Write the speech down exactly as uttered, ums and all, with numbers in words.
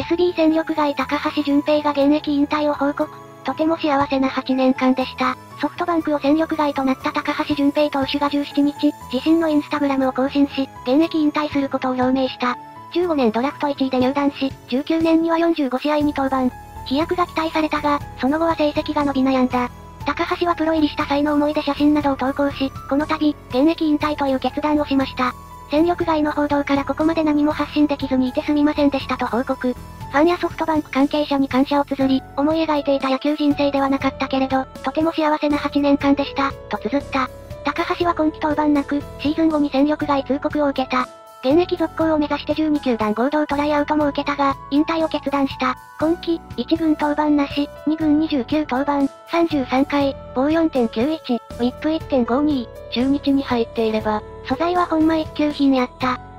エスビー 戦力外高橋純平が現役引退を報告。とても幸せなはちねんかんでした。ソフトバンクを戦力外となった高橋純平投手がじゅうしちにち、自身のインスタグラムを更新し、現役引退することを表明した。じゅうごねんドラフトいちいで入団し、じゅうきゅうねんにはよんじゅうごしあいに登板。飛躍が期待されたが、その後は成績が伸び悩んだ。高橋はプロ入りした際の思い出写真などを投稿し、この度、現役引退という決断をしました。戦力外の報道からここまで何も発信できずにいてすみませんでしたと報告。ファンやソフトバンク関係者に感謝を綴り、思い描いていた野球人生ではなかったけれど、とても幸せなはちねんかんでした、と綴った。高橋は今季登板なく、シーズン後に戦力外通告を受けた。現役続行を目指してじゅうにきゅうだん合同トライアウトも受けたが、引退を決断した。今季、いち軍登板なし、に軍にじゅうきゅう登板、さんじゅうさんかい、防 よんてんきゅういち、ウィップ いってんごに、中日に入っていれば、素材はほんま一級品やった。